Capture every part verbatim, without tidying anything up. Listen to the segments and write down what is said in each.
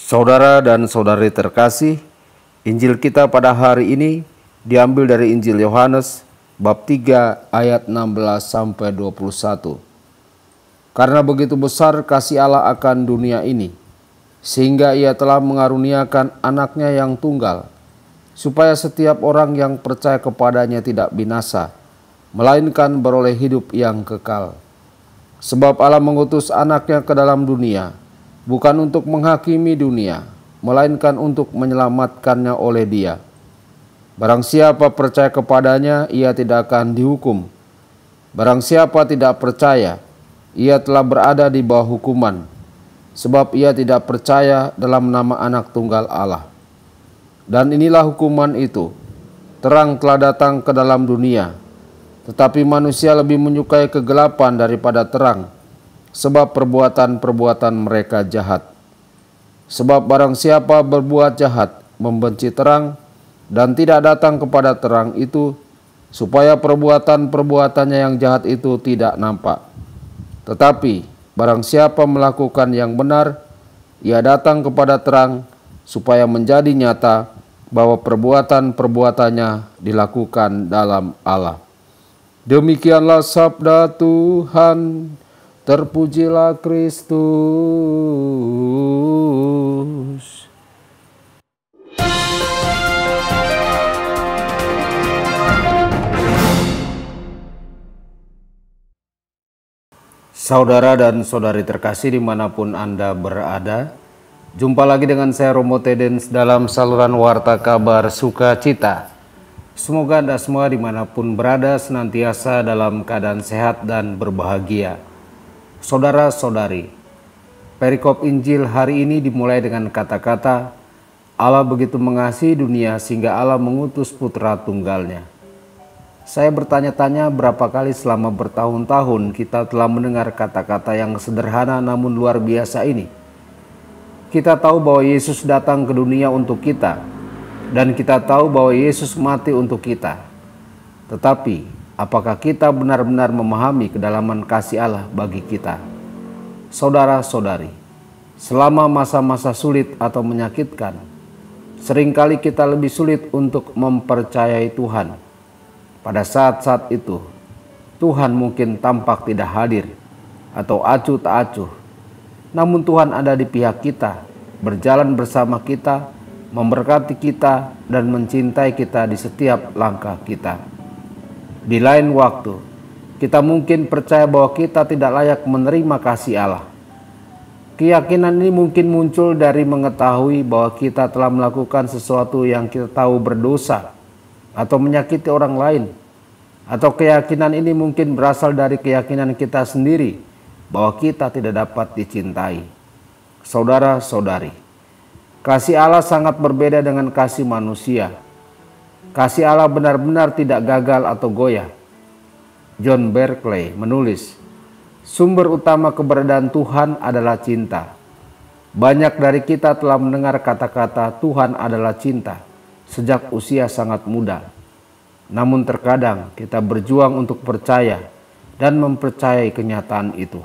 Saudara dan saudari terkasih, Injil kita pada hari ini diambil dari Injil Yohanes bab tiga ayat enam belas sampai dua puluh satu. Karena begitu besar kasih Allah akan dunia ini, sehingga Ia telah mengaruniakan anaknya yang tunggal, supaya setiap orang yang percaya kepadanya tidak binasa, melainkan beroleh hidup yang kekal. Sebab Allah mengutus anaknya ke dalam dunia, bukan untuk menghakimi dunia, melainkan untuk menyelamatkannya oleh Dia. Barang siapa percaya kepadanya, ia tidak akan dihukum. Barang siapa tidak percaya, ia telah berada di bawah hukuman, sebab ia tidak percaya dalam nama Anak Tunggal Allah. Dan inilah hukuman itu, terang telah datang ke dalam dunia, tetapi manusia lebih menyukai kegelapan daripada terang, sebab perbuatan-perbuatan mereka jahat. Sebab barang siapa berbuat jahat, membenci terang, dan tidak datang kepada terang itu, supaya perbuatan-perbuatannya yang jahat itu tidak nampak. Tetapi barang siapa melakukan yang benar, ia datang kepada terang, supaya menjadi nyata bahwa perbuatan-perbuatannya dilakukan dalam Allah. Demikianlah sabda Tuhan. Terpujilah Kristus. Saudara dan saudari terkasih dimanapun Anda berada, jumpa lagi dengan saya Romo Tedens dalam saluran Warta Kabar Sukacita. Semoga Anda semua dimanapun berada senantiasa dalam keadaan sehat dan berbahagia. Saudara-saudari, perikop Injil hari ini dimulai dengan kata-kata, Allah begitu mengasihi dunia sehingga Allah mengutus putra tunggalnya. Saya bertanya-tanya berapa kali selama bertahun-tahun kita telah mendengar kata-kata yang sederhana namun luar biasa ini. Kita tahu bahwa Yesus datang ke dunia untuk kita, dan kita tahu bahwa Yesus mati untuk kita. Tetapi, apakah kita benar-benar memahami kedalaman kasih Allah bagi kita? Saudara-saudari, selama masa-masa sulit atau menyakitkan, seringkali kita lebih sulit untuk mempercayai Tuhan. Pada saat-saat itu, Tuhan mungkin tampak tidak hadir atau acuh tak acuh. Namun Tuhan ada di pihak kita, berjalan bersama kita, memberkati kita, dan mencintai kita di setiap langkah kita. Di lain waktu, kita mungkin percaya bahwa kita tidak layak menerima kasih Allah. Keyakinan ini mungkin muncul dari mengetahui bahwa kita telah melakukan sesuatu yang kita tahu berdosa atau menyakiti orang lain. Atau keyakinan ini mungkin berasal dari keyakinan kita sendiri bahwa kita tidak dapat dicintai. Saudara-saudari, kasih Allah sangat berbeda dengan kasih manusia. Kasih Allah benar-benar tidak gagal atau goyah. John Berkeley menulis, sumber utama keberadaan Tuhan adalah cinta. Banyak dari kita telah mendengar kata-kata Tuhan adalah cinta sejak usia sangat muda. Namun terkadang kita berjuang untuk percaya dan mempercayai kenyataan itu.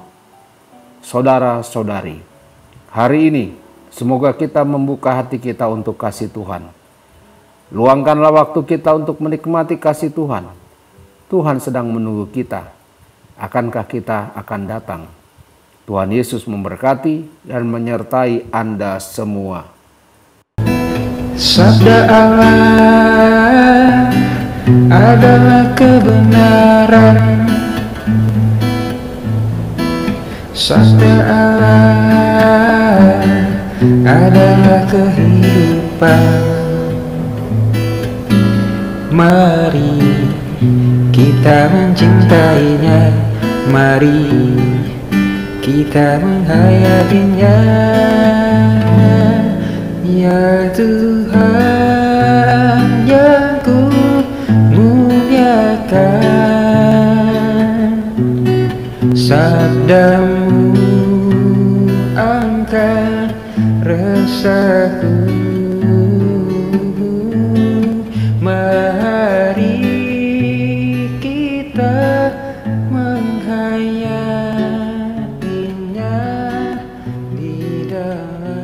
Saudara-saudari, hari ini semoga kita membuka hati kita untuk kasih Tuhan. Luangkanlah waktu kita untuk menikmati kasih Tuhan. Tuhan sedang menunggu kita. Akankah kita akan datang? Tuhan Yesus memberkati dan menyertai Anda semua. Sabda Allah adalah kebenaran. Sabda Allah adalah kehidupan. Mari kita mencintainya, mari kita menghayatinya. Ya Tuhan yang ku muliakan, sabdamu angkat resahku. Mari kita menghayatinya di dalam